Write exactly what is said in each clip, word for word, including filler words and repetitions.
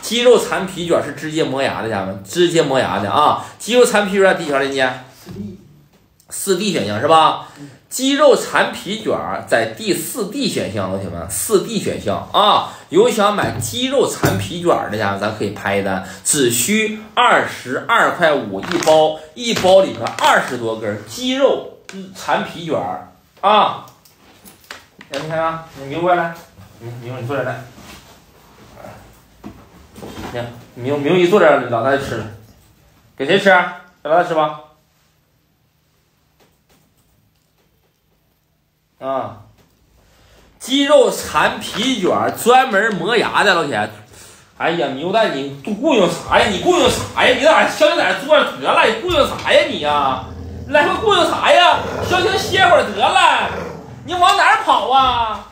鸡肉蚕皮卷是直接磨牙的，家人们，直接磨牙的啊！鸡肉蚕皮卷第几条链接？ 四 D， 四 D 选项是吧？鸡肉蚕皮卷在第四 D 选项，老铁们，四 D 选项啊！有想买鸡肉蚕皮卷的家人，咱可以拍单，只需二十二块五一包，一包里边二十多根鸡肉蚕皮卷啊！来，你看啊，你明过来，你明你坐这来，你看明明一坐这，老大就吃了，给谁吃？给老大吃吧。啊，鸡肉蚕皮卷专门磨牙的，老铁。哎呀，牛蛋，你雇佣啥呀？你雇佣啥呀？你咋消停在这坐着得了？你雇佣啥呀你呀？来回雇佣啥呀？消停歇会儿得了，你往哪儿跑啊？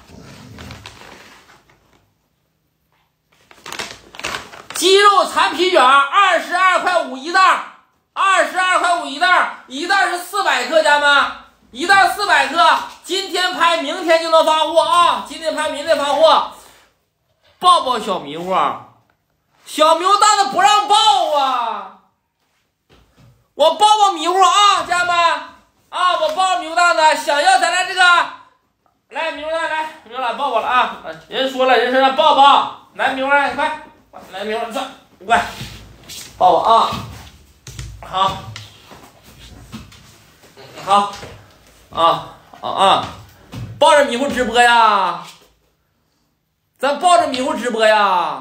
鸡肉蚕皮卷二十二块五一袋，二十二块五一袋，一袋是四百克，家们。一袋四百克，今天拍，明天就能发货啊！今天拍，明天发货。抱抱小迷糊，小迷糊蛋子不让抱啊！我抱抱迷糊啊，家人们啊，我抱抱迷糊蛋子，想要咱俩这个，来迷糊蛋来，迷糊蛋抱抱了啊！人说了，人说让抱抱，来迷糊蛋快，来迷糊蛋转，快，抱抱啊！好，好。啊啊啊！抱着迷糊直播呀，咱抱着迷糊直播呀，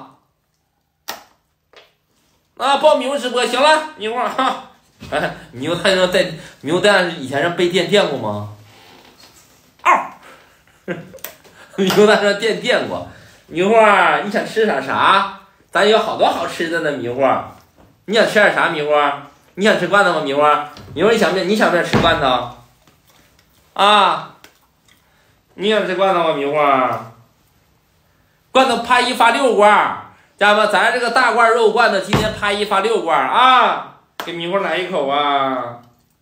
啊，抱迷糊直播行了，迷糊哈，哎，迷糊蛋让在迷糊蛋以前让被电电过吗？嗷，迷糊蛋让电电过，迷糊你想吃啥啥？咱有好多好吃的呢，迷糊，你想吃点啥？迷糊，你想吃罐头吗？迷糊，迷糊你想不想你想不想吃罐头？啊，你想吃罐头吗？迷糊，罐头拍一发六罐，家人们，咱这个大罐肉罐头今天拍一发六罐啊，给迷糊来一口啊！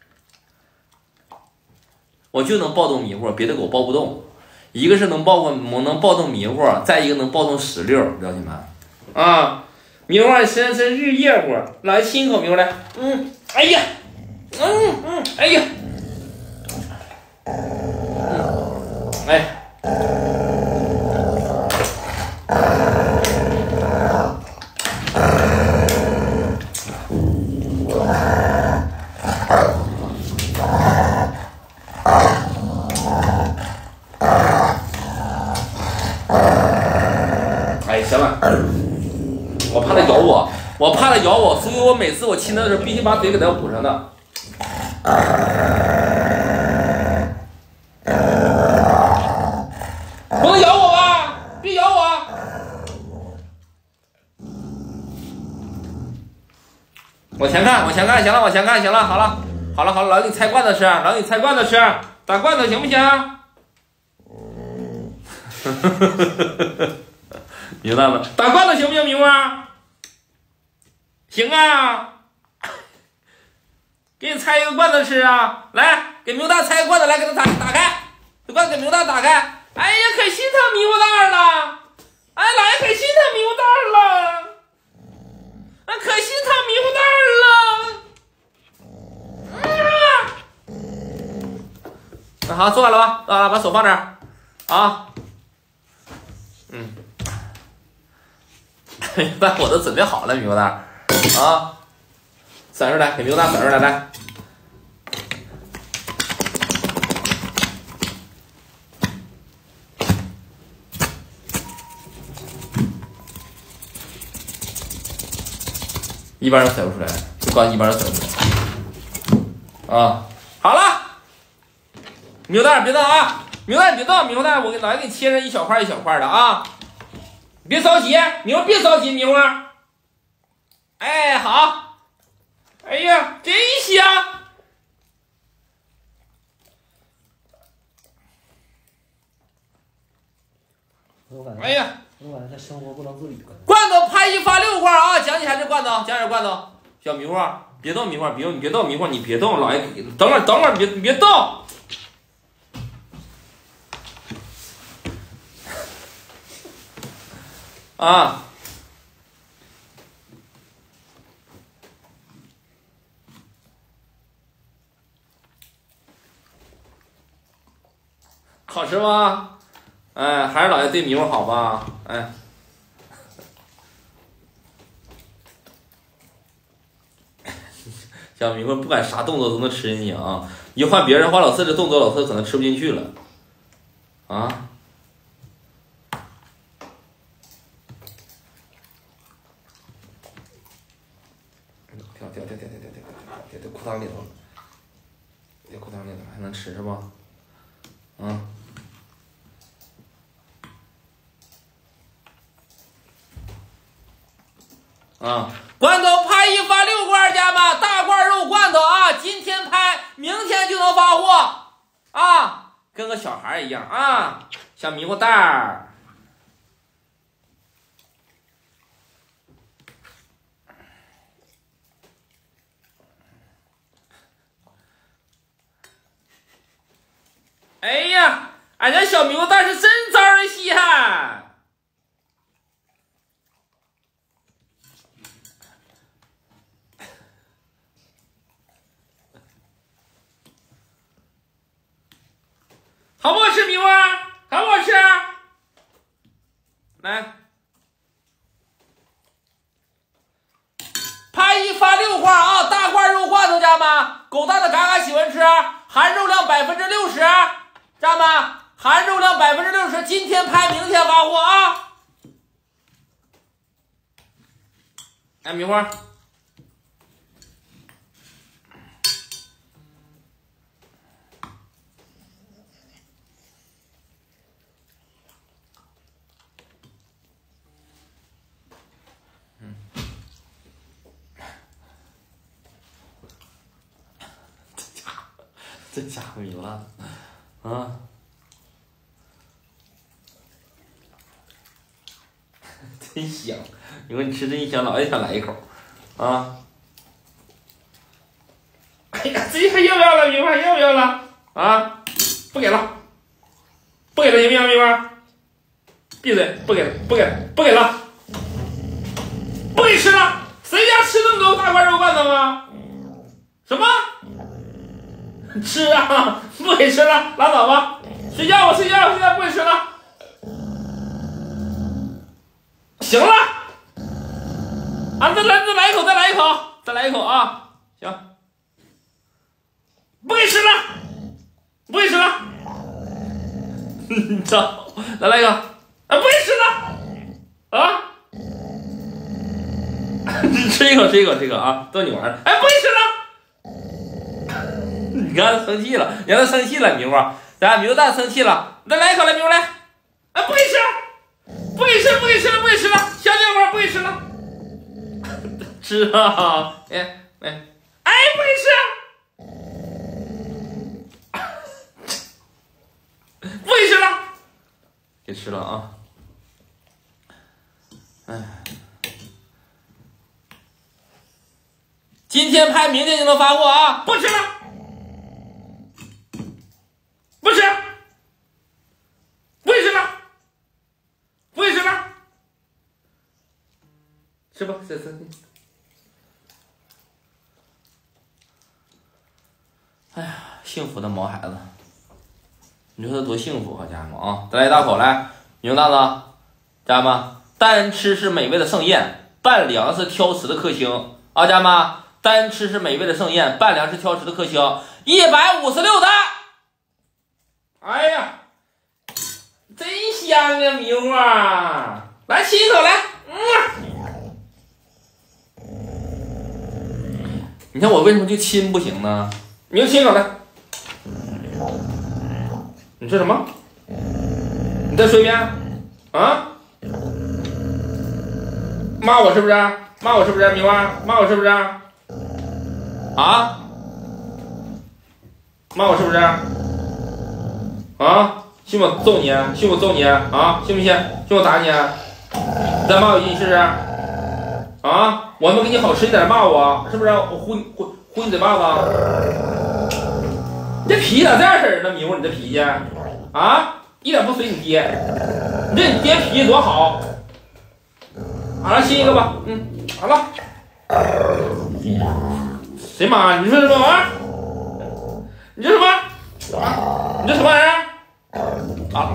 我就能抱动迷糊，别的狗抱不动。一个是能抱动，我能抱动迷糊，再一个能抱动石榴，知道你们啊？迷糊伸伸日夜乎，来亲一口迷糊来，嗯，哎呀，嗯嗯，哎呀。哎，哎，行了，我怕它咬我，我怕它咬我，所以我每次我亲它的时候必须把嘴给它捂上的。不能咬我吧！别咬我！往前看，往前看，行了，往前看，行了，好了，好了，好了，老给你拆罐头吃，老给你拆罐头吃，打罐头行不行？明白吗？打罐头行不行，明白？行啊！给你拆一个罐头吃啊！来，给明大拆个罐头，来给他打打开，这罐子给明大打开。哎呀，可心疼迷糊蛋了！哎，老爷可心疼迷糊蛋了！啊，可心疼迷糊蛋了！嗯、啊，好，坐好了吧？啊，把手放这儿啊。嗯，但我都准备好了，迷糊蛋啊，甩出来，给迷糊蛋甩出来，来。一般人甩不出来，就光一般人甩不出来啊！好了，牛蛋别动啊，牛蛋别动，牛蛋我给老爷给你切成一小块一小块的啊！别着急，牛别着急，牛啊！哎，好，哎呀，真香！哎呀！ 我感觉他生活不能自理了。 罐头拍一发六块啊！讲起还是罐头，讲点罐头。小迷糊，别动迷糊，别动，你别动迷糊，你别动，老爷，等会儿，等会儿，别别动。啊！ 好吃吗？哎，还是老爷对迷糊好吧？哎。小迷糊不管啥动作都能吃进去啊！你就换别人换老四这动作，老四可能吃不进去了啊！掉掉掉掉掉掉掉掉掉掉裤裆里头了，掉裤裆里头还能吃是不？啊！啊！罐头拍一发六罐，家们，大罐肉罐头啊！今天拍，明天就能发货啊！跟个小孩一样啊！小迷糊蛋儿。哎呀，俺家小迷糊蛋是真招人稀罕。好不好吃，迷糊？好不好吃？来，拍一发六罐啊！大罐肉罐头，家们，狗蛋的嘎嘎喜欢吃，含肉量百分之六十，家们，含肉量百分之六十，今天拍，明天发货啊！来，迷糊。这家伙迷了啊！真香！你说你吃真香，老也想来一口啊！哎呀，这还要不要了？迷糊要不要了？啊！不给了，不给了，行不行？迷糊，闭嘴！不给了，不给了，不给了，不给吃了！谁家吃那么多大块肉罐头啊？什么？吃啊！不给吃了，拉倒吧，睡觉吧，睡觉，睡觉，不给吃了。行了，啊，再来，再来一口，再来一口，再来一口啊！行，不给吃了，不给吃了。你操，再来一个，啊，不给吃了，啊！吃一口，吃一口，这个啊，逗你玩儿。哎，不给吃了。你看他生气了，让他生气了，迷糊，咱迷糊蛋生气了，再来一口来，迷糊来，啊，不给吃，不给吃，不给吃了，不给吃了，小家伙不给吃了，吃啊，哎哎哎，不给吃，不给吃了，给吃了啊，哎，今天拍，明天就能发货啊，不吃了。不吃，不给吃了，不给吃了，吃吧，再吃。哎呀，幸福的毛孩子，你说他多幸福，好家伙啊！再来一大口，来，牛蛋子，家人们，单吃是美味的盛宴，拌凉是挑食的克星啊，家人们，单吃是美味的盛宴，拌凉是挑食的克星，一百五十六单。哎呀，真香啊，迷糊啊！来亲一口来，嗯。你看我为什么就亲不行呢？你就亲一口来。你说什么？你再说一遍啊！骂我是不是？骂我是不是？迷糊，骂我是不是？啊？骂我是不是？啊！信我揍你，信我揍你啊！信不信？信我打你？再骂我一句试试？啊！我他妈给你好吃，你在这骂我，是不是？我呼你呼呼你嘴巴子！你这脾气咋这样式儿呢？迷糊，你这脾气啊，一点不随你爹。你这你爹脾气多好。好了，亲一个吧。嗯，好了。谁妈？你说什么玩意儿？你说什么？啊！你这什么玩意儿？ 啊，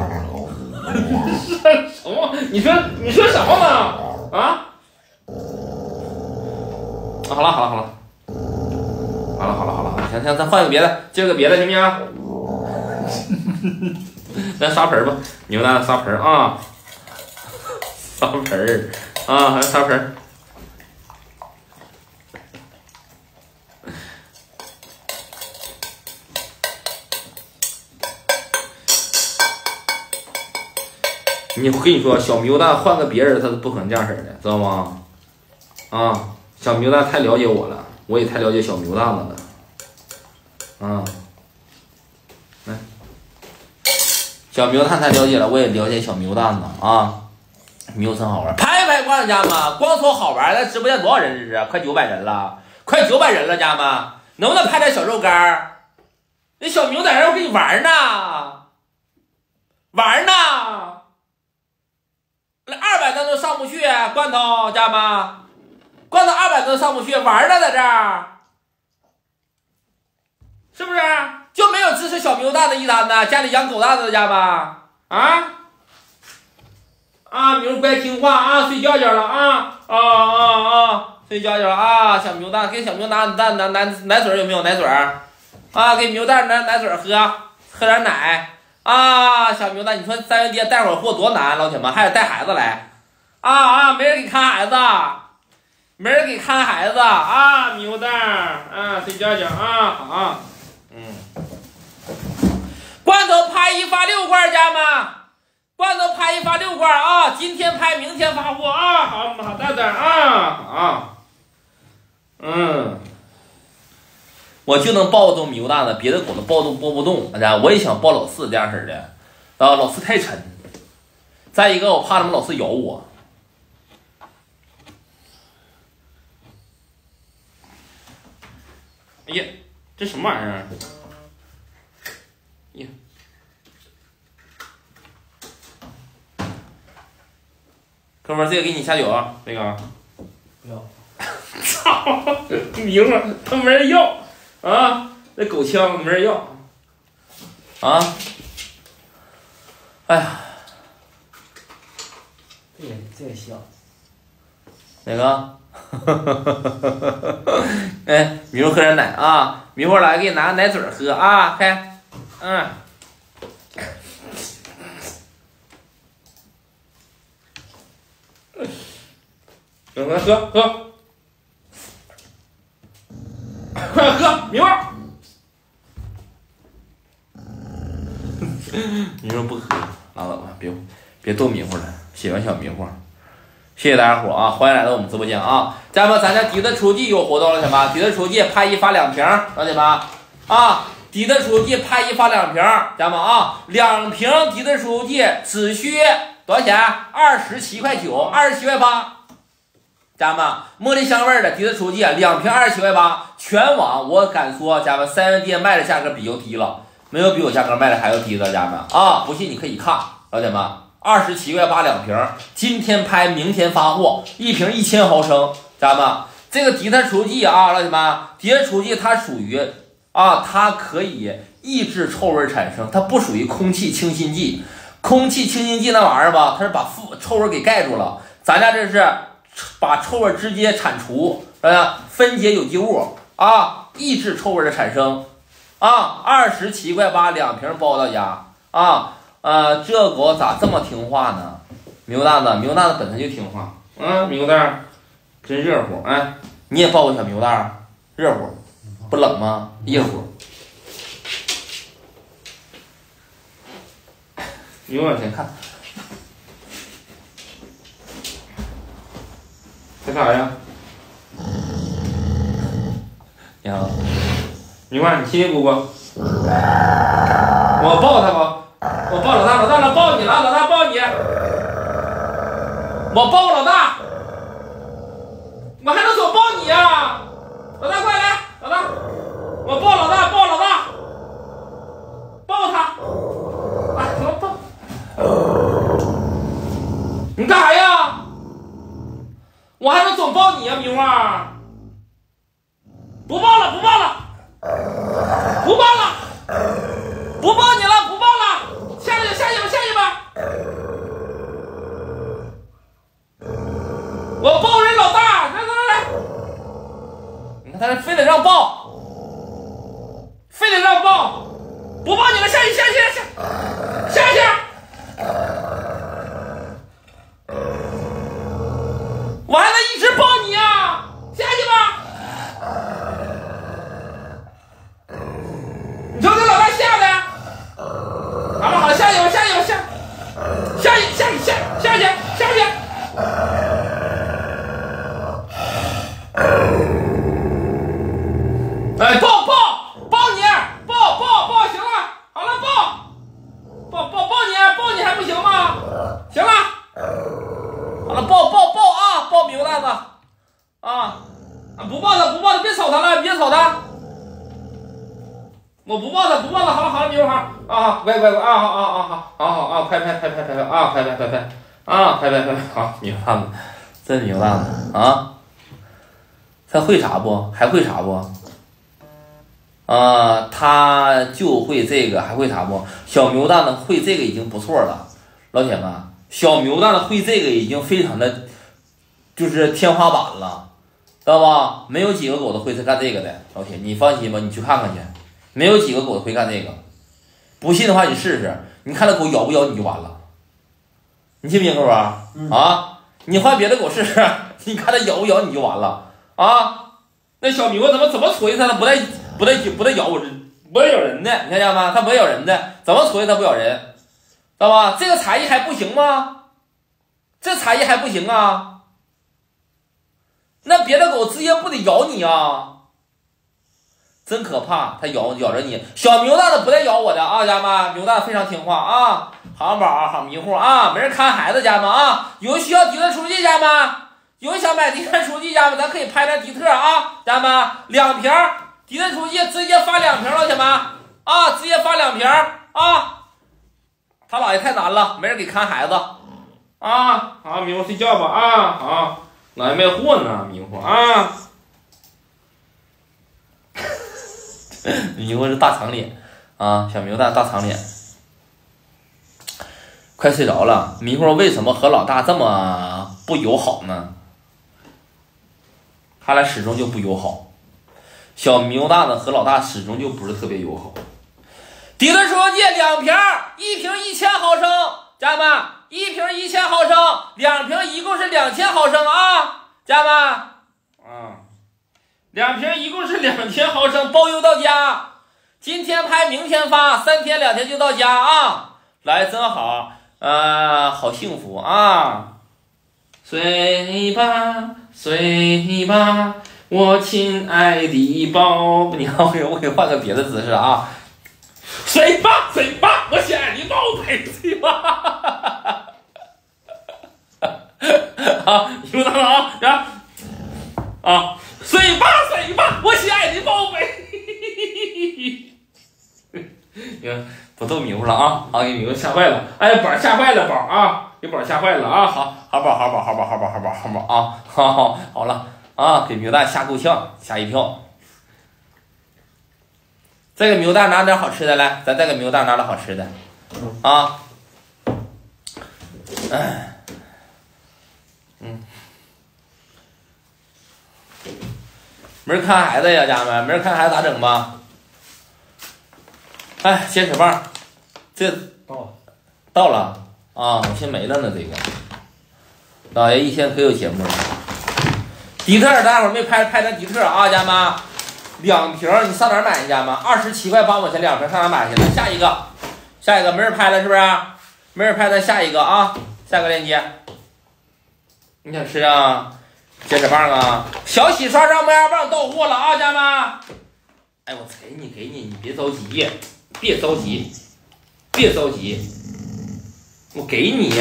什么？你说你说什么呢？啊？好了好了好了，好了好了好了，行行，咱换个别的，接个别的行不行？咱刷盆吧，牛蛋刷盆啊，刷盆啊，还刷盆。你我跟你说，小牛蛋换个别人，他是不可能这样式的，知道吗？啊，小牛蛋太了解我了，我也太了解小牛蛋子了。啊，来，小牛蛋太了解了，我也了解小牛蛋子啊。牛真好玩，拍一拍光家们，光说好玩，咱直播间多少人这是？快九百人了，快九百人了，家们，能不能拍点小肉干儿？那小牛在这儿跟你玩呢，玩呢。二百灯都上不去，罐头家们，罐头二百灯上不去，玩呢在这儿，是不是？就没有支持小牛蛋的一单呢？家里养狗蛋的家们啊啊，牛乖听话啊，睡觉觉了啊啊啊啊，睡觉觉了啊，小牛蛋给小牛拿拿拿拿奶嘴有没有奶嘴啊？给牛蛋拿奶嘴喝，喝点奶。啊，小牛蛋，你说三元爹带会儿货多难，老铁们还得带孩子来，啊啊，没人给看孩子，没人给看孩子啊，牛蛋啊，睡觉觉啊，好，嗯，罐头拍一发六罐，家们，罐头拍一发六罐啊，今天拍，明天发货啊，好，好蛋蛋啊，好，嗯。我就能抱动牛蛋子，别的狗都抱动抱不动。大家，我也想抱老四这样式的，啊，老四太沉。再一个，我怕他们老四咬我。哎呀，这什么玩意儿？呀，哥们儿，这个给你下酒啊，这个。 不要。 操，明了，他没人要。啊，那狗枪没人要啊！哎呀， 这也这也香。 哪个？哎，迷糊喝点奶啊！迷糊来，给你拿个奶嘴喝啊！开，嗯。来喝喝。快喝，迷糊！迷糊不喝，拉倒吧，别别逗迷糊了，喜欢小迷糊。谢谢大家伙啊，欢迎来到我们直播间啊！家人们，咱家迪的厨具有活动了，老铁们，迪的厨具拍一发两瓶，老铁们啊，迪的厨具拍一发两瓶，家人们啊，两瓶迪的厨具只需多少钱？二十七块九，二十七块八。家人们，茉莉香味的迪的厨具两瓶二十七块八，全网我敢说，家人们三元店卖的价格比较低了，没有比我价格卖的还要低的，家人们啊，不信你可以看，老铁们，二十七块八两瓶，今天拍，明天发货，一瓶一千毫升，家人们，这个迪的厨具啊，老铁们，迪的厨具它属于啊，它可以抑制臭味产生，它不属于空气清新剂，空气清新剂那玩意儿吧，它是把负臭味给盖住了，咱家这是。把臭味直接铲除，呃，分解有机物啊，抑制臭味的产生啊。二十七块八两瓶包到家啊。呃，这狗咋这么听话呢？牛蛋子，牛蛋子本身就听话。嗯，牛蛋真热乎。哎，你也抱过小牛蛋，热乎，不冷吗？热乎。牛往前看。干啥呀？你好，你看你亲亲姑姑，我抱他吧，我抱老大，老大了抱你了，老大抱你，我抱老大，我还能总抱你呀？老大快来，老大，我抱老大，抱老大，抱他，哎，我抱，你干啥呀？我还能总抱你呀、啊，明儿！不抱了，不抱了，不抱了，不抱你了，不抱了，下去，下去，下我抱人老大，来来来，你看他非得让抱，非得让抱，不抱你了，下去下去下下去，我还能一直抱你啊，下去吧。你瞅这老大吓的，好了好了，下去吧下去吧下，下去下去下下去下去。哎，抱抱抱你，抱抱抱，行了，好了，抱抱抱抱你，抱你还不行吗？行了，好了，抱抱抱啊，抱猕猴蛋子啊，不抱他，不抱他，别吵他了，别吵他，我不抱他，不抱他，好了好了，猕猴好啊，乖乖乖啊，好啊啊好，好好啊，拍拍拍拍拍拍啊，拍拍拍拍啊，拍拍拍拍，好，猕猴蛋子，真猕猴蛋子啊，他会啥不？还会啥不？啊，他就会这个，还会啥不？小猕猴蛋子会这个已经不错了，老铁们，小猕猴蛋子会这个已经非常的，就是天花板了，知道吧？没有几个狗子会干这个的，老铁，你放心吧，你去看看去，没有几个狗子会干这个，不信的话你试试，你看那狗咬不咬你就完了，你信不信狗啊？啊，你换别的狗试试，你看它咬不咬你就完了啊！那小猕猴怎么怎么锤它，它不带。不带不带咬我人，不带咬人的，你看见吗？它不带咬人的，怎么锤它不咬人，知道吧？这个才艺还不行吗？这才艺还不行啊？那别的狗直接不得咬你啊？真可怕，它咬咬着你。小猕猴蛋子不带咬我的啊，家人们，猕猴蛋子非常听话啊，好宝啊，好迷糊啊，没人看孩子，家人们啊，有需要敌特厨具，家人们，有想买敌特厨具，家人们，咱可以拍张敌特啊，家人们，两瓶。敌特厨具直接发两瓶，老铁们啊，直接发两瓶啊！他姥爷太难了，没人给看孩子啊！好，迷糊睡觉吧啊！好，老爷没货呢，迷糊啊！迷糊是大长脸啊，小猕猴蛋大长脸，快睡着了。迷糊为什么和老大这么不友好呢？他俩始终就不友好。小猕猴蛋子和老大始终就不是特别友好。敌特厨具两瓶，一瓶一千毫升，家人们，一瓶一千毫升，两瓶一共是两千毫升啊，家人们，啊，两瓶一共是两千毫升，包邮到家。今天拍，明天发，三天两天就到家啊！来，真好，啊，好幸福啊！睡吧，睡吧。我亲爱的宝，你看我给我给换个别的姿势啊！睡吧睡吧，我亲爱的宝贝，睡吧！啊，听到了啊？然啊，睡吧睡吧，我亲爱的宝贝。你看不逗迷糊了啊！啊，给迷糊吓坏了！哎，宝吓坏了，宝啊，给宝吓坏了啊！好，好宝，好宝，好宝，好宝，好宝，好宝啊！好好好了。啊，给猕猴蛋吓够呛，吓一跳。再给猕猴蛋拿点好吃的来，咱再给猕猴蛋拿点好吃的。啊，哎，嗯，没人看孩子呀，家人们，没人看孩子咋整吧？哎，接手棒，这到了， 到了啊，我先没了呢，这个。老爷一天可有节目了。迪特，大伙儿没拍拍咱迪特啊，家人们，两瓶你上哪儿买去，家人们？二十七块八毛钱两瓶，上哪儿买去了？下一个，下一个没人拍了是不是？没人拍，咱下一个啊，下个链接。你想吃啊？接手棒啊？小洗刷上面棒到货了啊，家人们！哎，我给你给你，你别着急，别着急，别着急，我给你。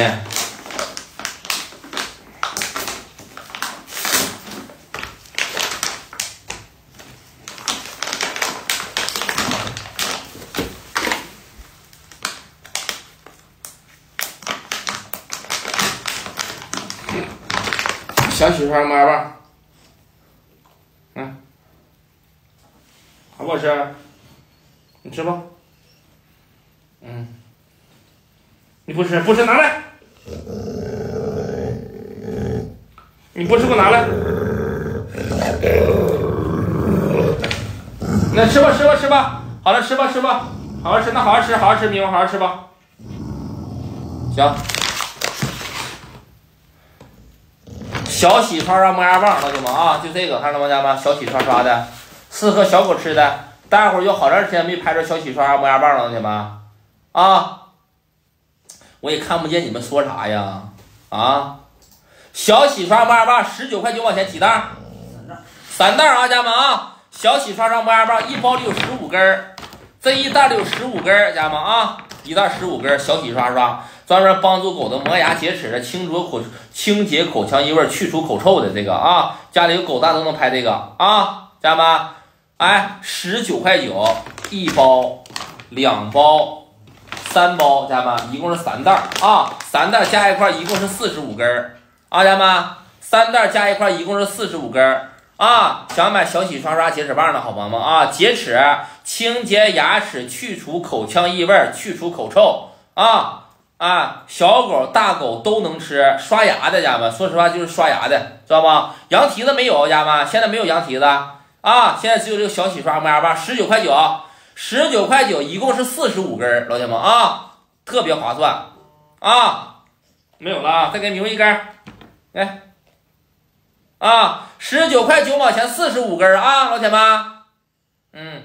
小洗刷妈吧，嗯，好不好吃？你吃吧。嗯，你不吃不吃拿来。 你不吃给我拿来。那吃吧吃吧吃吧，好了吃吧吃吧，好好吃，那好好吃好好吃，明好好吃吧。行。小洗刷刷磨牙棒，老铁们啊，就这个看到吗，家们？小洗刷刷的，适合小狗吃的。待会儿有好长时间没拍着小洗刷刷磨牙棒了，老铁们啊，我也看不见你们说啥呀啊！小洗刷磨牙棒十九块九毛钱几袋？三袋啊，家们啊！小洗刷刷磨牙棒一包里有十五根，这一袋里有十五根，家们啊，一袋十五根小洗刷刷。专门帮助狗的磨牙洁齿的，清除口清洁口腔异味，去除口臭的这个啊，家里有狗蛋都能拍这个啊，家人们，哎，十九块九一包，两包，三包，家人们，一共是三袋啊，三袋加一块一共是四十五根啊，家人们，三袋加一块一共是四十五根啊，想买小洗刷刷洁齿棒的好朋友们啊，洁齿、清洁牙齿、去除口腔异味、去除口臭啊。啊，小狗、大狗都能吃，刷牙的家们，说实话就是刷牙的，知道吗？羊蹄子没有，家们，现在没有羊蹄子啊，现在只有这个小洗刷磨牙棒，十九块九，十九块九，一共是四十五根，老铁们啊，特别划算啊，没有了啊，再给明一根，来，啊，十九块九毛钱，四十五根啊，老铁们，嗯，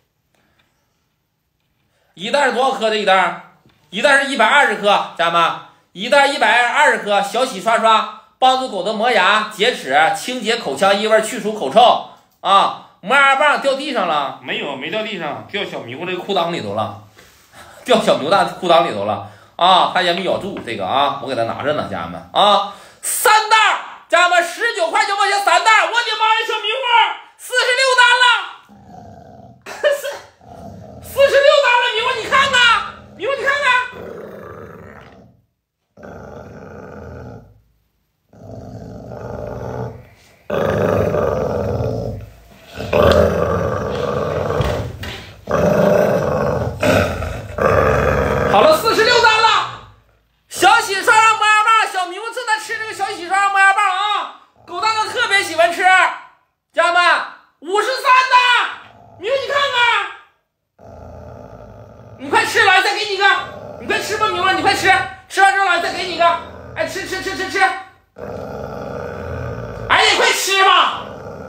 一袋是多少克的一袋？一袋是一百二十克，家人们，一袋一百二十克，小洗刷刷，帮助狗的磨牙、洁齿、清洁口腔异味、去除口臭啊！磨牙棒掉地上了？没有，没掉地上，掉小迷糊这个裤裆里头了，掉小牛蛋裤裆里头了啊！它也没咬住这个啊，我给它拿着呢，家人们啊，三袋，家人们，十九块九毛钱三袋，我的妈呀，小迷糊，四十六单了，四四十六单了，迷糊你看看。迷糊，你看看，好了，四十六单了。小洗刷刷磨牙棒，小迷糊正在吃这个小洗刷刷磨牙棒啊，狗蛋蛋特别喜欢吃，家人们，五十三单，迷糊你看看。你快吃，来，再给你一个，你快吃吧，明儿，你快吃，吃完之后来再给你一个，哎，吃吃吃吃吃，哎，你快吃吧，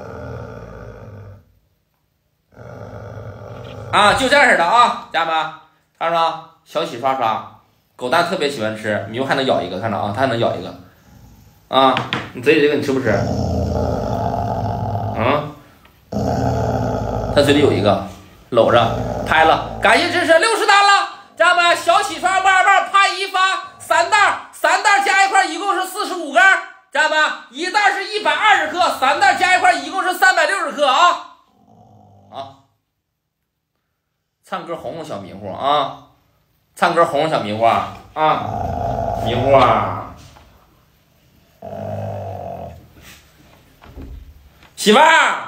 啊，就这样式的啊，家人们，看着吗？小洗刷刷，狗蛋特别喜欢吃，明儿还能咬一个，看着啊，它还能咬一个，啊，你嘴里这个你吃不吃？啊，它嘴里有一个。搂着拍了，感谢支持，六十单了，家人们，小洗刷磨牙棒拍一发三袋，三袋加一块一共是四十五根，家人们，一袋是一百二十克，三袋加一块一共是三百六十克啊！啊，唱歌哄哄小迷糊啊，唱歌哄哄小迷糊啊，啊，迷糊啊，媳妇儿。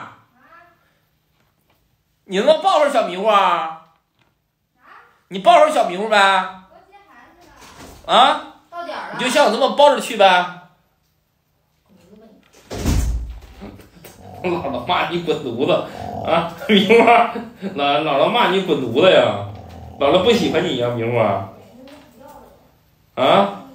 你能不能抱会儿小迷糊啊？你抱会儿小迷糊呗。啊？到点了。你就像我这么抱着去呗。姥姥骂你滚犊子啊！迷糊，姥姥姥骂你滚犊子呀！姥姥不喜欢你呀，迷糊啊！啊？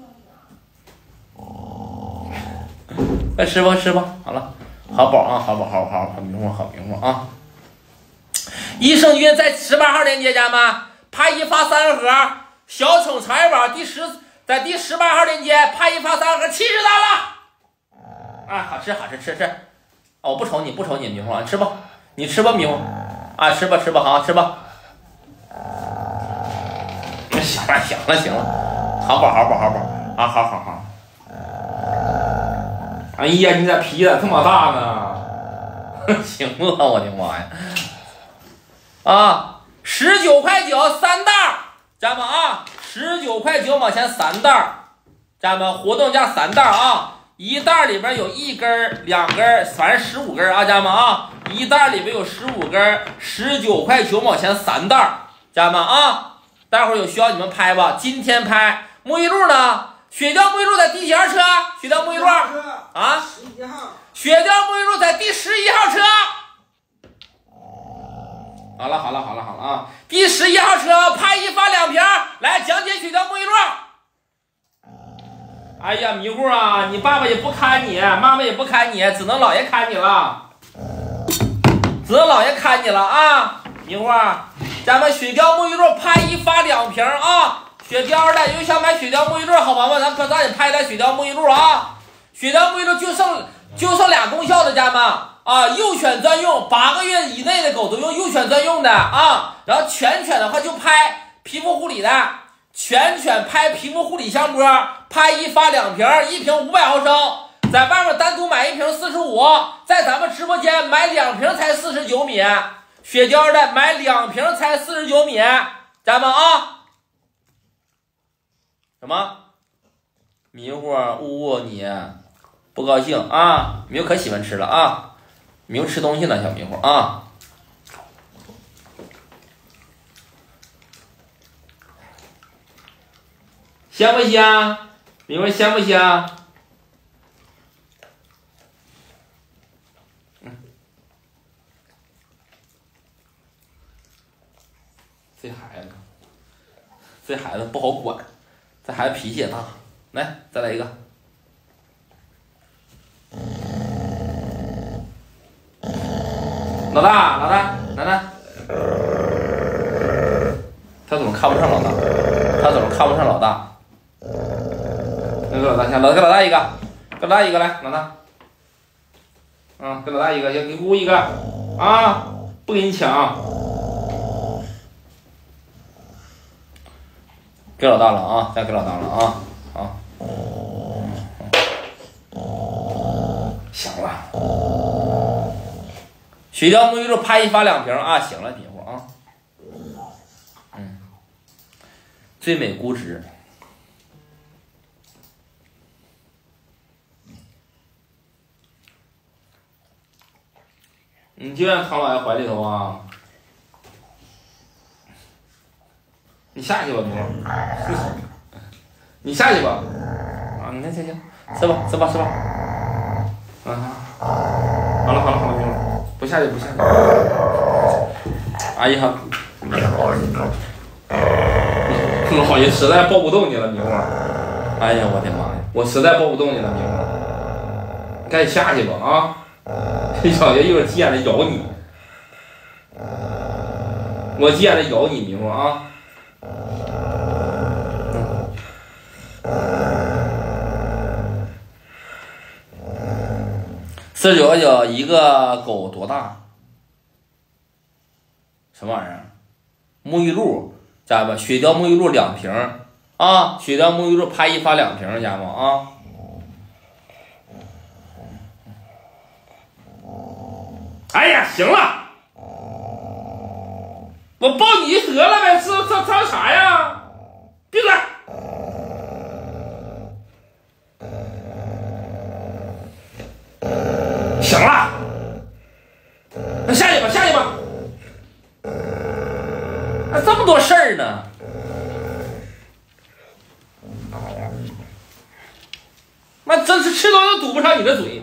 快吃吧，吃吧，好了，好宝啊，好宝，好好好迷糊，好迷糊啊！益生菌在十八号链接，家们，拍一发三盒，小宠财宝第十在第十八号链接拍一发三盒，七十单了。啊，好吃好吃吃吃，哦，我不瞅你不瞅你迷糊啊，吃吧，你吃吧迷糊，啊吃吧吃吧好吃吧。行了行了行了，好宝好宝好宝啊好好好。哎呀，你咋皮咋这么大呢？行了，我的妈呀！啊，十九块九三袋，家人们啊，十九块九毛钱三袋，家人们活动价三袋啊，一袋里边有一根、两根，反正十五根啊，家人们啊，一袋里边有十五根，十九块九毛钱三袋，家人们啊，待会儿有需要你们拍吧，今天拍沐浴露呢。 雪貂沐浴露在第几号车？雪貂沐浴露啊， 十一号。 雪貂沐浴露在第十一号车。好了好了好了好了啊！第十一号车拍一发两瓶，来讲解雪貂沐浴露。哎呀，迷糊啊！你爸爸也不看你，妈妈也不看你，只能姥爷看你了，只能姥爷看你了啊！迷糊，咱们雪貂沐浴露拍一发两瓶啊！雪貂的有想买雪貂沐浴露好朋友们，咱可赶紧拍点雪貂沐浴露啊！雪貂沐浴露就剩就剩俩功效的，家们啊，幼犬专用，八个月以内的狗都用幼犬专用的啊。然后犬犬的话就拍皮肤护理的。犬犬拍皮肤护理香波，拍一发两瓶，一瓶五百毫升，在外面单独买一瓶四十五，在咱们直播间买两瓶才四十九米，雪貂的买两瓶才四十九米，咱们啊，什么迷糊呜呜你不高兴啊？迷糊可喜欢吃了啊，迷糊吃东西呢，小迷糊啊。香不香？迷糊香不香？嗯，这孩子，这孩子不好管，这孩子脾气也大。来，再来一个。老大，老大，楠楠，他怎么看不上老大？他怎么看不上老大？那个老大，老给老大一个，给老大一个来，老大，嗯，给老大一个，给姑姑一个啊，不给你抢，给老大了啊，再给老大了啊，好，行了，雪貂沐浴露拍一发两瓶啊，行了，别乎啊，嗯，最美估值。你就愿躺老爷怀里头啊？你下去吧，明儿。你下去吧。啊，你看行行，吃吧吃吧吃吧。啊，好了好了好了，明儿不下去不下去。阿姨好。老爷实在抱不动你了，明儿。哎呀，我的妈呀！我实在抱不动你了，明儿。赶紧下去吧啊！这小爷一会儿急眼的咬你，我急眼的咬你，明白啊？四十九块九一个狗多大？什么玩意儿？沐浴露，家人们，雪貂沐浴露两瓶啊！雪貂沐浴露拍一发两瓶，家人们啊！哎呀，行了，我抱你得了呗，这这这啥呀？闭嘴！行了，那下去吧，下去吧。还这么多事儿呢？那真是吃东西都堵不上你的嘴。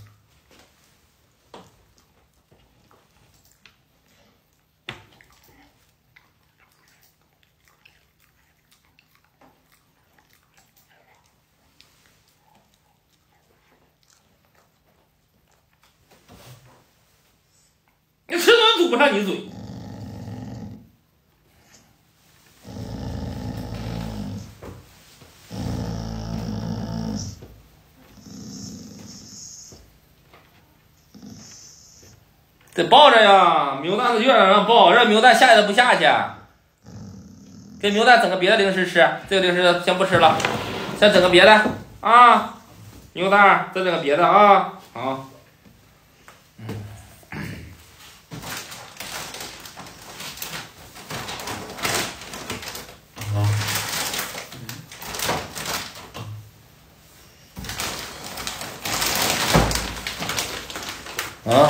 你吃东西堵不上你嘴。得抱着呀，牛蛋子越让让抱，让牛蛋下去的不下去。给牛蛋整个别的零食吃，这个零食先不吃了，先整个别的啊。牛蛋，再整个别的啊，好。啊，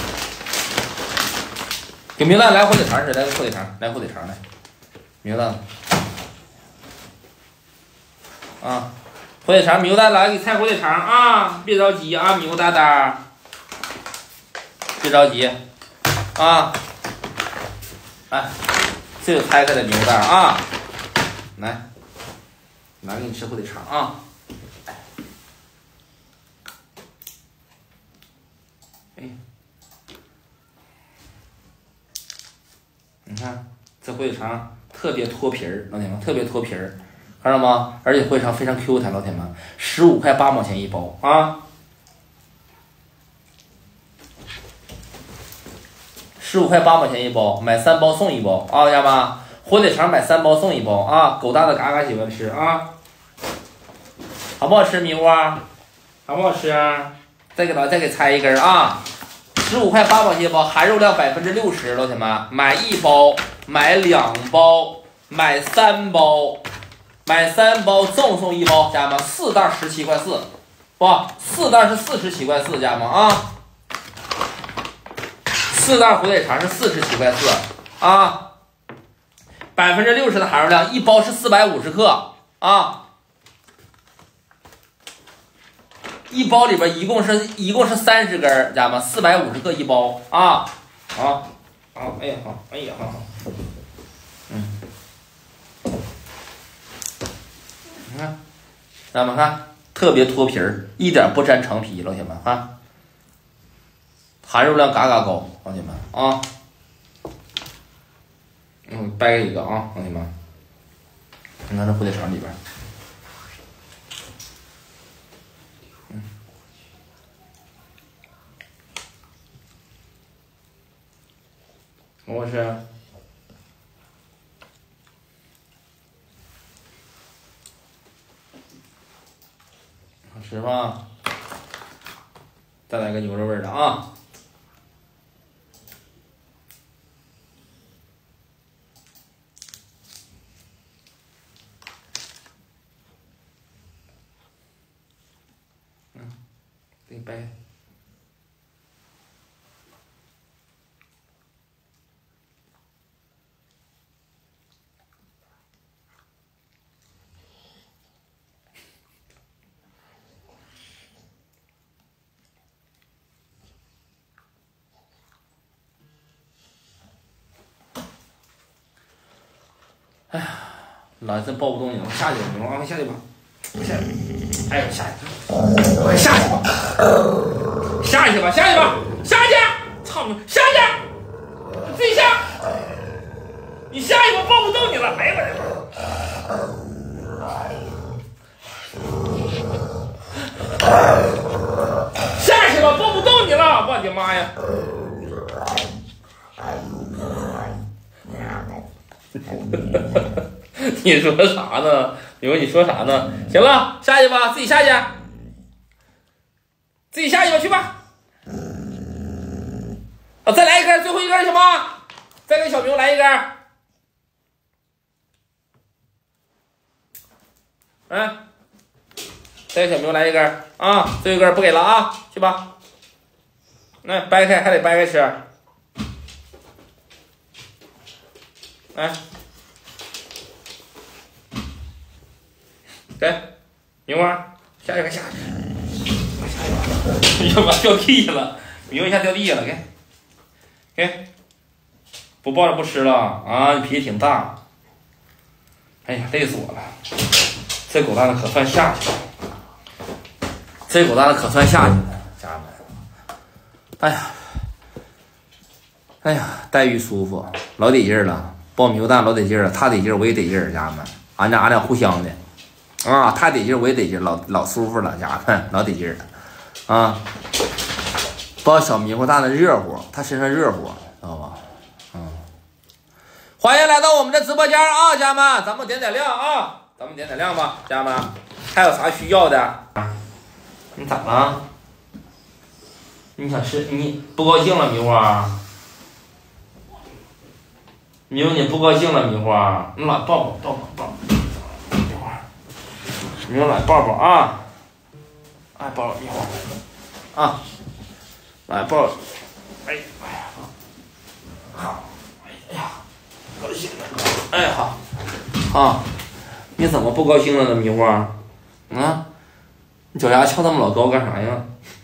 给牛蛋来火腿肠吃，来个火腿肠，来火腿肠来，牛蛋啊， 火腿肠，米糊蛋来给你拆火腿肠啊！别着急啊，米糊蛋蛋，别着急啊！来，这个拆开的米糊蛋啊，来，来给你吃火腿肠啊！哎，你看这火腿肠特别脱皮儿，老铁们特别脱皮儿。看到吗？而且火腿肠非常 Q 弹，老铁们，十五块八毛钱一包啊！十五块八毛钱一包，买三包送一包啊，家们！火腿肠买三包送一包啊！狗大的嘎嘎喜欢吃啊！好不好吃，迷糊啊？好不好吃啊？再给老再给拆一根啊！十五块八毛钱一包，含肉量百分之六十，老铁们，买一包，买两包，买三包。买三包赠送一包，家人们，四袋十七块四，不，四袋是四十七块四，家人们啊，四袋火腿肠是四十七块四啊，百分之六十的含肉量，一包是四百五十克啊，一包里边一共是一共是三十根，家人们，四百五十克一包啊，好，好，哎呀好，哎呀好好，嗯。你看，咱们看，特别脱皮儿，一点不沾橙皮，老铁们啊，含肉量嘎嘎高，老铁们啊，嗯，掰一个啊，老铁们，你看这火腿肠里边，嗯，怎么回事？好吃吧？再来个牛肉味的啊！嗯，给你掰开。哎呀，老子真抱不动你了，下去吧，牛啊，快下去吧，快下去！哎呦，下去！快下去吧！下去吧，下去吧，下去！操你，下去！你自己下！你下去吧，抱不动你了！哎呀我的妈！下去吧，抱不动你了！我的妈呀！你说啥呢？你说你说啥呢？行了，下去吧，自己下去，自己下去吧，去吧。啊，再来一根，最后一根行吗？再给小明来一根。嗯，再给小明来一根啊！最后一根不给了啊，去吧。那掰开还得掰开吃。来。给，明花，下去吧，下去，下去吧！哎呀妈，掉地下了，明一下掉地下了，给，给，不抱着不吃了啊！你脾气挺大，哎呀，累死我了！这狗蛋子可算下去了，这狗蛋子可算下去了，家人们，哎呀，哎呀，待遇舒服，老得劲儿了，爆米油蛋老得劲儿了，他得劲儿我也得劲儿，家人们，俺俩俺俩互相的。啊，他得劲儿，我也得劲儿，老老舒服了，家伙们，老得劲儿了，啊！包小迷糊蛋的热乎，他身上热乎，知道吧？嗯，欢迎来到我们的直播间啊，家人们，咱们点点亮啊，咱们点点亮吧，家人们，还有啥需要的？你咋了？你想吃？你不高兴了，迷糊？迷糊，你不高兴了，迷糊？你来抱抱，抱抱，抱抱。迷糊来抱抱啊！哎，抱抱迷糊啊！来抱，哎哎呀，好，哎呀，高兴了，哎好，啊，你怎么不高兴了呢，迷糊？啊， 你脚丫翘那么老高干啥呀？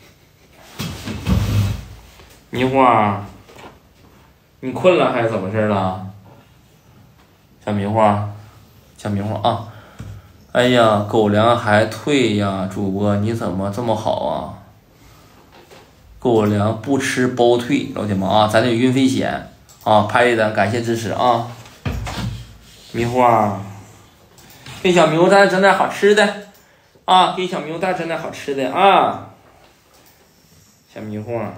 迷花，你困了还是怎么事了？小迷花，小迷花啊！哎呀，狗粮还退呀，主播你怎么这么好啊？狗粮不吃包退，老铁们啊，咱这有运费险啊，拍一单，感谢支持啊！迷花，给小牛蛋整点好吃的啊，给小牛蛋整点好吃的啊！小迷花，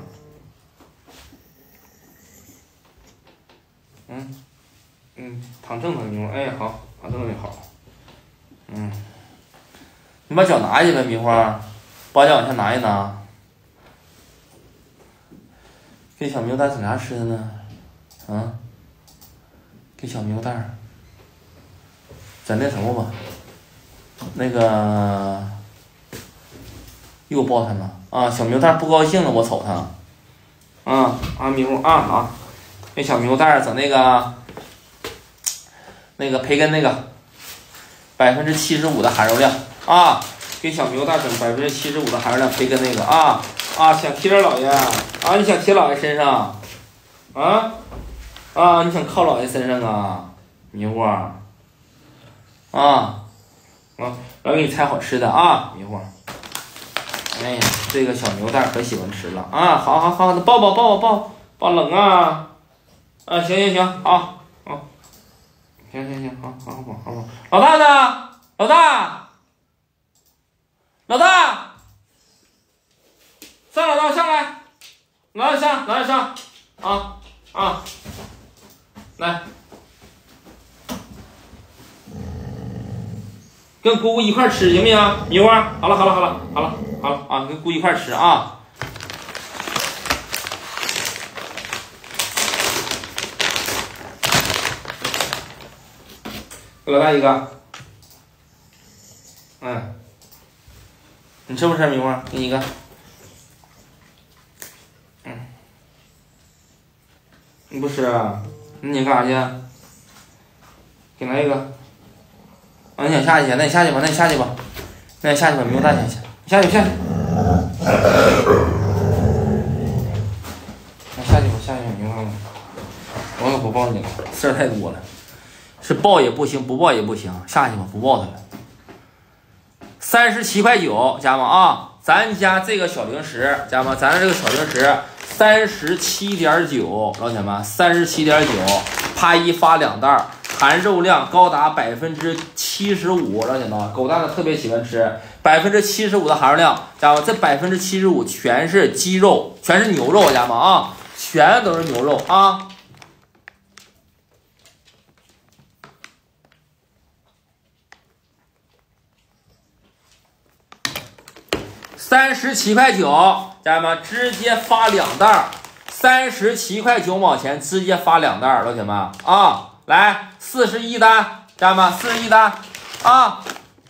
嗯嗯，躺正躺牛，哎好，躺正就好。嗯，你把脚拿去呗，迷花，把脚往下拿一拿。给小牛蛋整啥吃的呢？啊？给小牛蛋整那什么吧，那个又抱他了啊！小牛蛋不高兴了，我瞅他。啊啊迷糊啊啊！给小牛蛋整那个那个培根那个。百分之七十五的含肉量啊，给小牛大整百分之七十五的含肉量培根那个啊啊，想贴着老爷啊，你想贴老爷身上啊啊，你想靠老爷身上啊，迷糊啊啊，我给你拆好吃的啊，迷糊。哎呀，这个小牛蛋可喜欢吃了啊，好好好，抱抱抱抱抱抱冷啊啊，行行行，好。行行行，好好好好好，老大呢？老大，老大，上老大上来，老大上，老大上，啊啊，来，跟姑姑一块吃行不行？迷糊，好了好了好了好了好了啊，跟姑一块吃啊。给老大一个，嗯，你吃不吃迷糊？给你一个，嗯，你不吃啊？那你干啥去？给来一个，啊，你想下去？那你下去吧，那你下去吧，那你下去吧，迷糊蛋下去，下去下去，那下去吧，下去吧，迷糊，我可不抱你了，事儿太多了。是抱也不行，不抱也不行，下去吧，不抱他了。三十七块九，家们啊，咱家这个小零食，家们，咱这个小零食三十七点九，老铁们，三十七点九，啪一发两袋，含肉量高达百分之七十五，老铁们，狗蛋子特别喜欢吃，百分之七十五的含肉量，家们，这百分之七十五全是鸡肉，全是牛肉，家们啊，全都是牛肉啊。三十七块九，家人们直接发两袋，三十七块九毛钱直接发两袋，老铁们啊，来四十一单，家人们四十一单啊，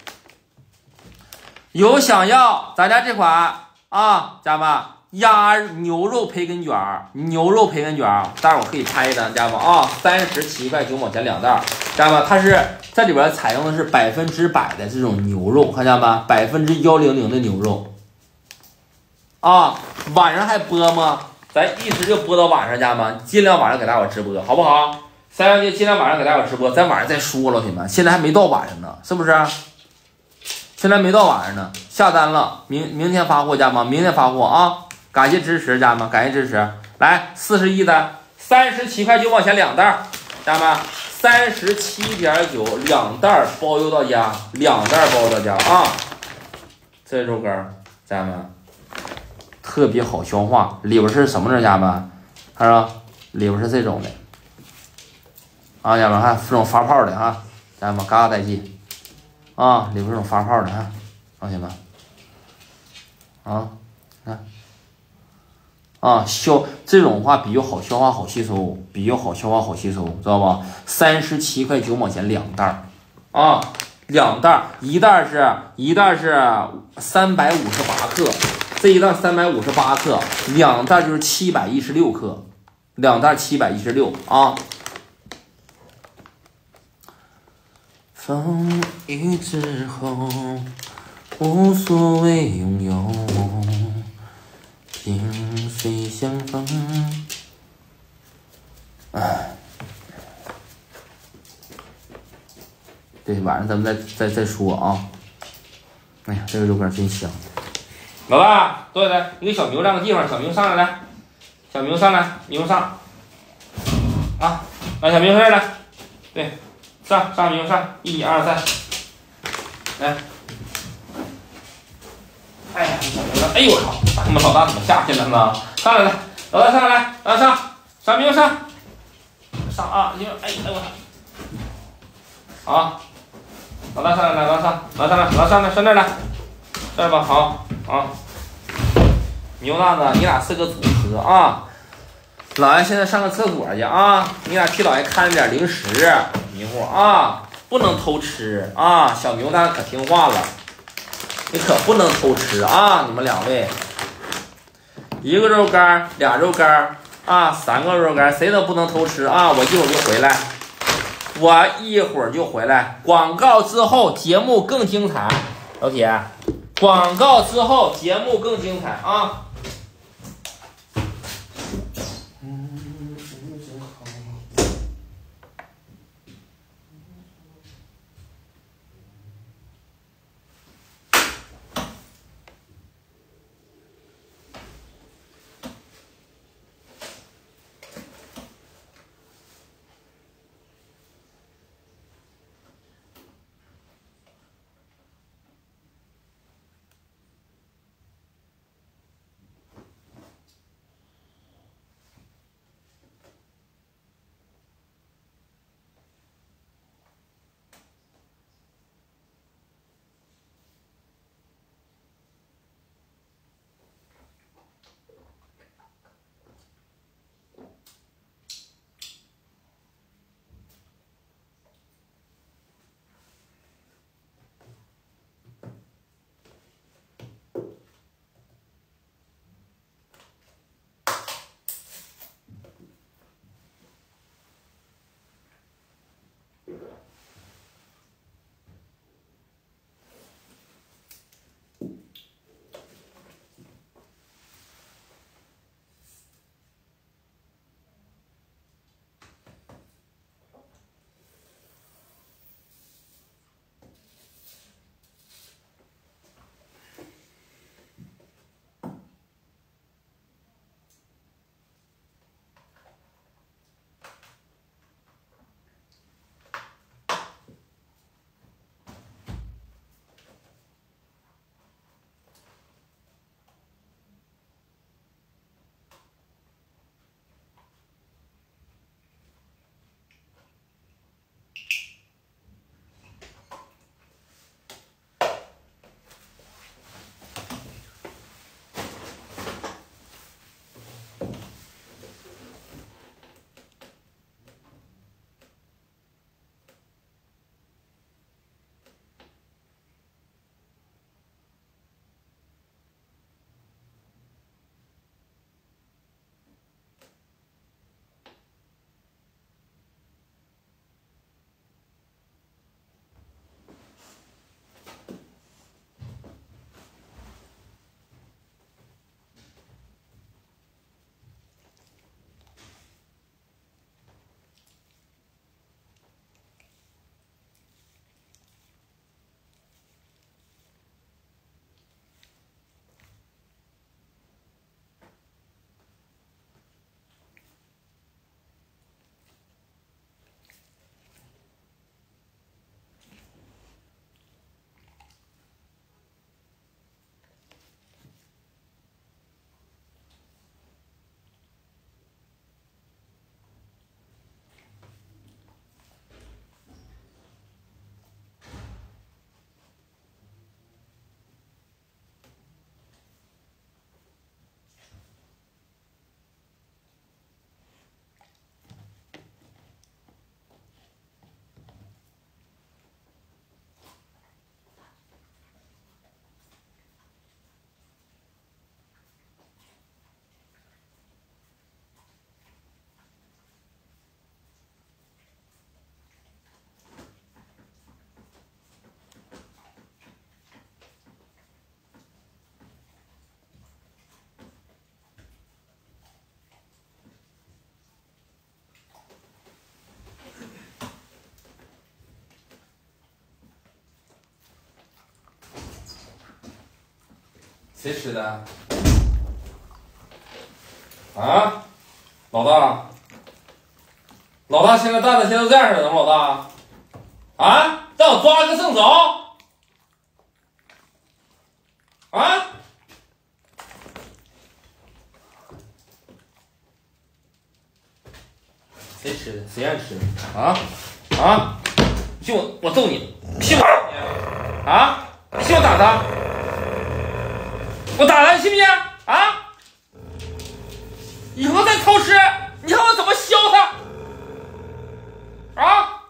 有想要咱家这款啊，家人们鸭牛肉培根卷，牛肉培根卷，待会儿我可以拍一单，家人们啊，三十七块九毛钱两袋，家人们它是这里边采用的是百分之百的这种牛肉，看见没？百分之幺零零的牛肉。啊，晚上还播吗？咱一直就播到晚上，家人们，尽量晚上给大伙直播，好不好？三阳节尽量晚上给大伙直播，咱晚上再说，老铁们，现在还没到晚上呢，是不是？现在没到晚上呢，下单了，明明天发货，家人们，明天发货啊！感谢支持，家人们，感谢支持。来，四十一单，三十七块九毛钱两袋，家人们，三十七点九两袋包邮到家，两袋包邮到家啊！这肉干，家人们。特别好消化，里边是什么呢？家人们，看着里边是这种的啊，家人们看这种发泡的哈，家人们嘎嘎带劲啊，里边这种发泡的哈，老铁们啊，看啊消这种话比较好消化好吸收，比较好消化好吸收，知道吧？三十七块九毛钱两袋啊，两袋，一袋是一袋是三百五十八克。这一袋三百五十八克，两袋就是七百一十六克，两袋七百一十六啊。风雨之后， 无所谓拥有，萍水相逢。哎，对，晚上咱们再再再说啊。哎呀，这个肉干真香。老大，对对，你给小明让个地方，小明上来来，小明上来，明上。啊，来，小明上来，对，上上明上，一二三，来。哎呀，小明了，哎呦我操，他们老大怎么下去了呢？上来来，老大上来，老大上，小明上，上啊，你哎哎我操，好，老大上来，老大上，老大上来，老大上来，上这儿来，这儿吧，好，好。牛大子，你俩是个组合啊！老爷现在上个厕所去啊！你俩替老爷看着点零食，迷糊啊，不能偷吃啊！小牛大子可听话了，你可不能偷吃啊！你们两位，一个肉干，俩肉干啊，三个肉干，谁都不能偷吃啊！我一会儿就回来，我一会儿就回来。广告之后节目更精彩，老铁，广告之后节目更精彩啊！ 谁吃的？啊，老大，老大现在蛋子现在都这样式的吗？老大，啊，让我抓个正走，啊，谁吃的？谁让你吃的？啊啊！信我，我揍你！信我你啊！信我打他！我打他，你信不信？啊！以后再偷吃，你看我怎么削他！啊！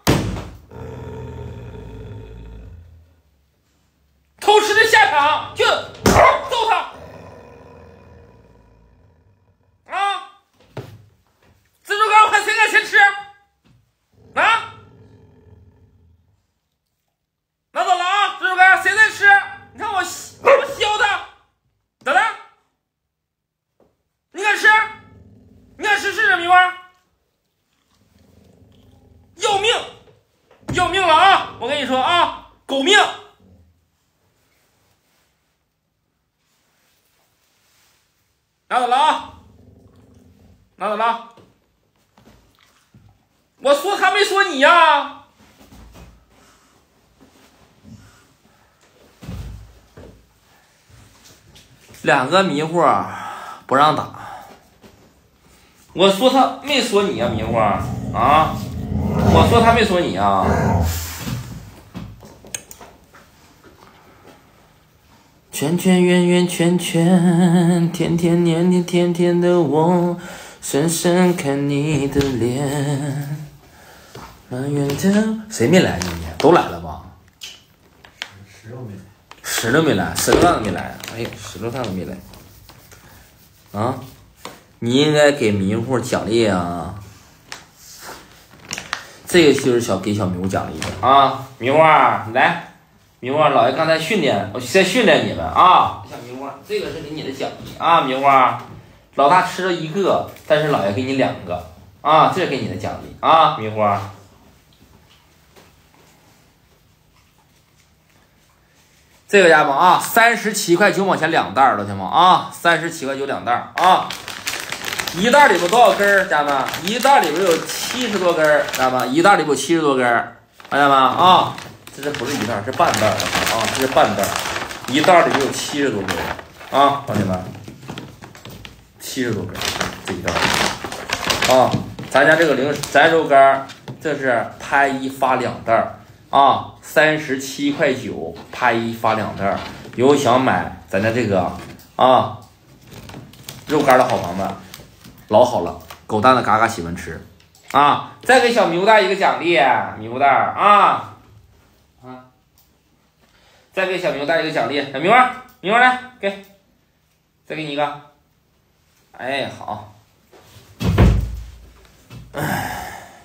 偷吃的下场就揍他！啊！自助干看谁敢先吃？啊！拿走了啊！自助干谁在吃？你看我我削他！咋的？你敢吃？你敢吃试试，米花？要命！要命了啊！我跟你说啊，狗命！拿走了啊！拿走了！我说他没说你呀、啊！两个迷糊不让打。我说他没说你呀、啊，迷糊啊！我说他没说你啊！圈圈圆圆圈圈，天天年年天天的我，深深看你的脸。远远的，谁没来？今天都来了吧？ 石头没来， 石头没来，石头蛋都没来。哎呦，石头蛋都没来。啊，你应该给迷糊奖励啊！这个就是小给小迷糊奖励的啊！迷糊啊，来，迷糊，老爷刚才训练，我先训练你们啊！小迷糊，这个是给你的奖励啊！迷糊，老大吃了一个，但是老爷给你两个啊，这是给你的奖励啊！迷糊。这个家伙啊，三十七块九毛钱两袋儿，老铁们啊，三十七块九两袋儿啊，一袋里边多少根儿？家人们，一袋里边有七十多根儿，家人们，一袋里边有七十多根儿，朋友们啊，这是不是一袋？是半袋啊，这是半袋，一袋里边有七十多根儿啊，朋友们，七十多根儿这一袋啊，咱家这个零咱肉干这是拍一发两袋儿。啊，三十七块九，拍一发两袋儿。有想买咱家这个啊肉干的好朋友们，老好了，狗蛋子嘎嘎喜欢吃啊！再给小牛蛋一个奖励，牛蛋啊啊！再给小牛蛋一个奖励，小牛儿，牛儿来给，再给你一个，哎好，哎。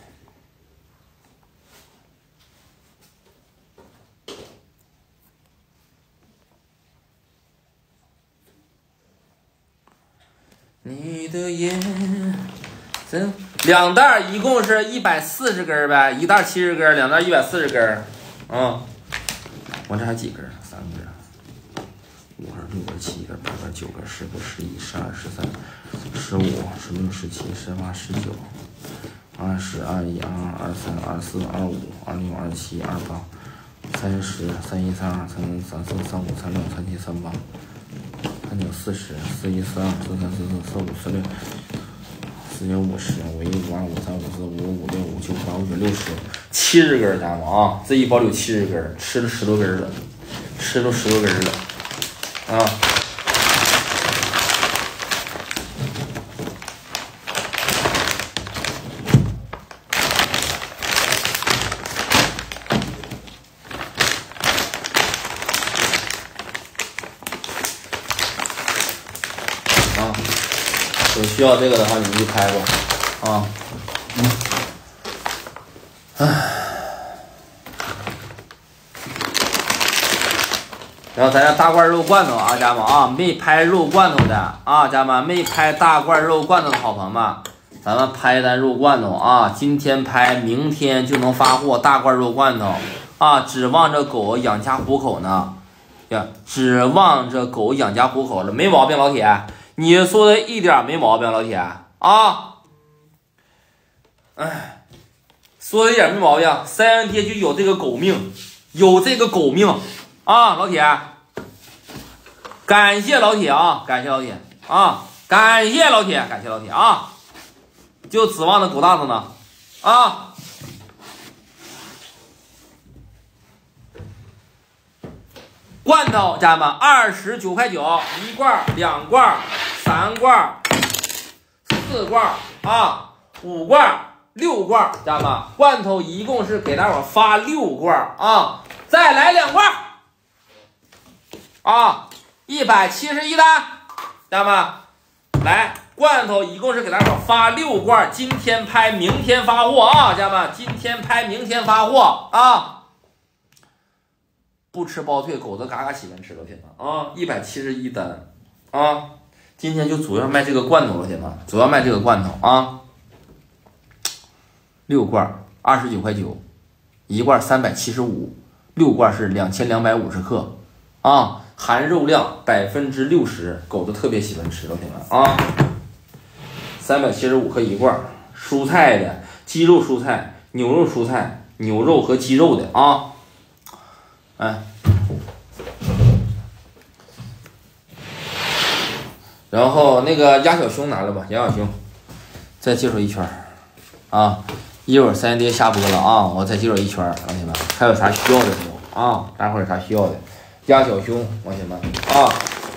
你的眼，真两袋一共是一百四十根呗，一袋七十根，两袋一百四十根，嗯，我这还几根？三根，五根、六根、七根、八根、九根、十根、十一、十二、十三、十五、十六、十七、十八、十九、二十、二一、二二、二三、二四、二五、二六、二七、二八、三十、三一、三二、三三、三四、三五、三六、三七、三八。三九四十，四一四二，四三四四，四五四六，四九五十，五一五二，五三五四，五五五六，五七五八，五九六十，七十根家伙啊！这一包里有七十根，吃了十多根了，吃了十多根了啊！有需要这个的话，你们就拍吧，啊，嗯，唉，然后咱家大罐肉罐头啊，家人们啊，没拍肉罐头的啊，家人们没拍大罐肉罐头的好朋友们，咱们拍单肉罐头啊，今天拍，明天就能发货大罐肉罐头啊，指望着狗养家糊口呢， 呀，指望着狗养家糊口了，没毛病，老铁，你说的一点没毛病，老铁啊，哎，说的一点没毛病，三阳爹就有这个狗命，有这个狗命啊，老铁，感谢老铁啊，感谢老铁啊，感谢老铁，感谢老铁啊，就指望着狗大子呢啊。罐头，家人们，二十九块九一罐，两罐，三罐，四罐啊，五罐，六罐，家人们，罐头一共是给大伙发六罐啊，再来两罐啊，一百七十一单，家人们，来，罐头一共是给大伙发六罐，今天拍，明天发货啊，家人们，今天拍，明天发货啊。不吃包退，狗子嘎嘎喜欢吃，老铁们啊！一百七十一单啊！今天就主要卖这个罐头，老铁们，主要卖这个罐头啊！六罐二十九块九，一罐三百七十五，六罐是两千两百五十克啊，含肉量百分之六十，狗子特别喜欢吃，老铁们啊！三百七十五克一罐，蔬菜的、鸡肉蔬菜、牛肉蔬菜、牛肉和鸡肉的啊！哎，然后那个鸭小胸拿了吧，鸭小胸，再介绍一圈啊！一会儿三爹下播了啊，我再介绍一圈，老铁们，还有啥需要的没有啊？待会儿有啥需要的？鸭小胸，老铁们啊，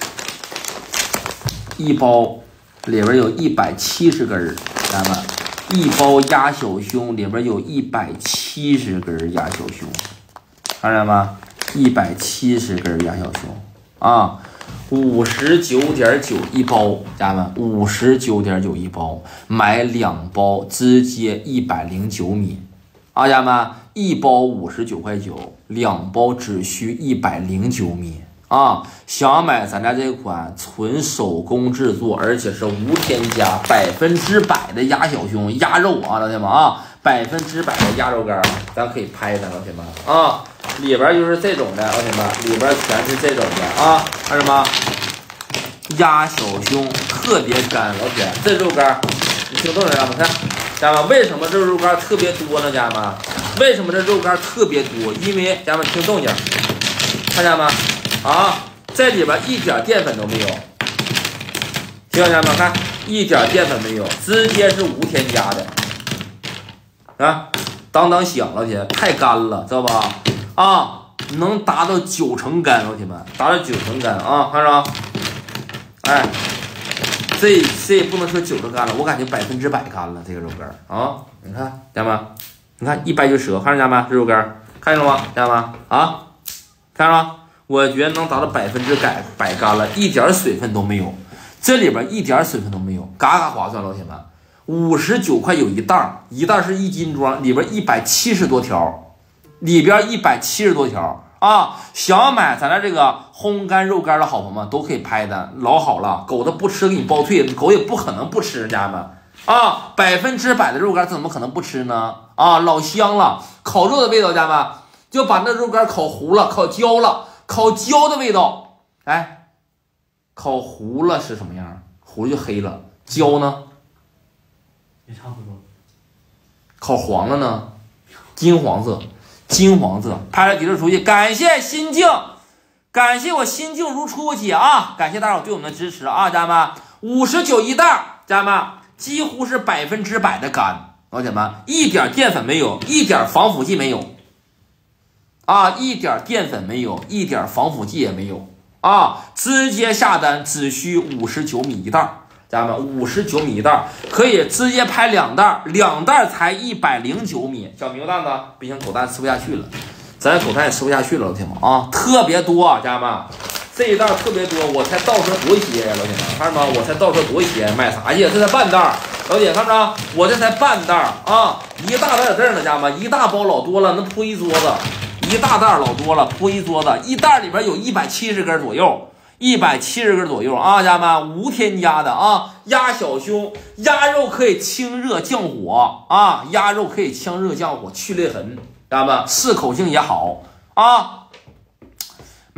一包里边有一百七十根，咱们一包鸭小胸里边有一百七十根鸭小胸，看见吗？一百七十根鸭小胸啊，五十九点九一包，家人们，五十九点九一包，买两包直接一百零九米啊，家人们，一包五十九块九，两包只需一百零九米啊！想买咱家这款纯手工制作，而且是无添加，百分之百的鸭小胸鸭肉啊，老铁们啊，百分之百的鸭肉干，咱可以拍它，老铁们啊！里边就是这种的，老铁们，里边全是这种的啊，看什么？鸭小胸特别干，老铁，这肉干，你听懂了吗？看，家人们，为什么这肉干特别多呢？家人们，为什么这肉干特别多？因为家人们听动静，看见吗？啊，这里边一点淀粉都没有，听见吗？看，一点淀粉没有，直接是无添加的啊，当当响，老铁，太干了，知道吧？啊，能达到九成干，老铁们，达到九成干啊，看着，哎，这这也不能说九成干了，我感觉百分之百干了，这个肉干啊，你看，家人们，你看一掰就折，看着家人们，这肉干看见了吗？家人们啊，看着吗？我觉得能达到百分之百百干了，一点水分都没有，这里边一点水分都没有，嘎嘎划算，老铁们，五十九块有一袋，一袋是一斤装，里边一百七十多条。里边一百七十多条啊！想买咱家这个烘干肉干的好朋友们都可以拍单，老好了，狗子不吃给你包退，狗也不可能不吃，家人们啊，百分之百的肉干怎么可能不吃呢？啊，老香了，烤肉的味道，家人们就把那肉干烤糊了，烤焦了，烤焦的味道，哎，烤糊了是什么样？糊就黑了，焦呢？ 也差不多。 烤黄了呢？金黄色。金黄色，拍了几个出去，感谢心境，感谢我心境如初姐啊，感谢大伙对我们的支持啊，家人们，五十九一袋，家人们，几乎是百分之百的干，老铁们，一点淀粉没有，一点防腐剂没有，啊，一点淀粉没有，一点防腐剂也没有啊，直接下单只需五十九米一袋。家人们，五十九米一袋，可以直接拍两袋，两袋才一百零九米。小牛蛋子，不行，狗蛋吃不下去了，咱狗蛋也吃不下去了，老铁们啊，特别多，家人们，这一袋特别多，我才倒车多些呀，老铁们，看着吗？我才倒车多些，卖啥去？这才半袋，老铁看着，我这才半袋啊，一大袋在这呢，家人们，一大包老多了，能铺一桌子，一大袋老多了，铺一桌子，一袋里边有一百七十根左右。一百七十根左右啊，家人们，无添加的啊，鸭小胸，鸭肉可以清热降火啊，鸭肉可以清热降火去裂痕，家人们，适口性也好啊。买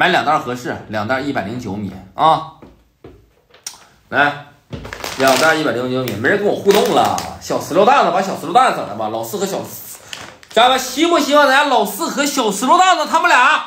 买两袋合适，两袋一百零九米啊。来，两袋一百零九米，没人跟我互动了。小石榴蛋子，把小石榴蛋子整来吧。老四和小，家人们希不希望咱家老四和小石榴蛋子他们俩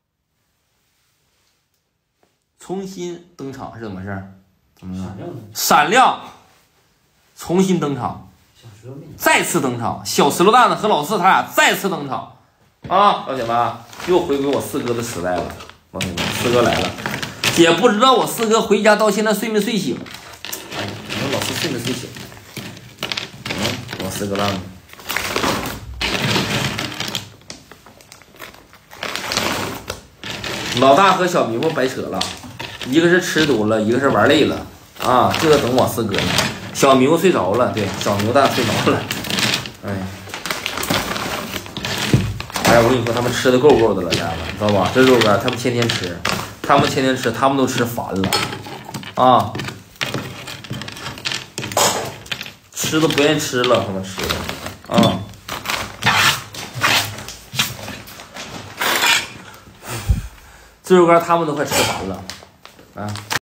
重新登场是怎么回事？怎么了？闪亮，重新登场，再次登场。小石榴蛋子和老四他俩再次登场啊！老铁们，又回归我四哥的时代了。老铁们，四哥来了。也不知道我四哥回家到现在睡没睡醒。哎呀，可能老四睡没睡醒。嗯，我四哥蛋子。老大和小迷糊白扯了，一个是吃多了，一个是玩累了啊！这个等我四哥呢。小迷糊睡着了，对，小牛蛋睡着了。哎呀，哎呀，我跟你说，他们吃的够够的了，家人们，知道吧？这肉干他们天天吃。他们天天吃，他们都吃烦了，啊，吃都不愿意吃了，他们吃的，啊，这肉干他们都快吃烦了，啊。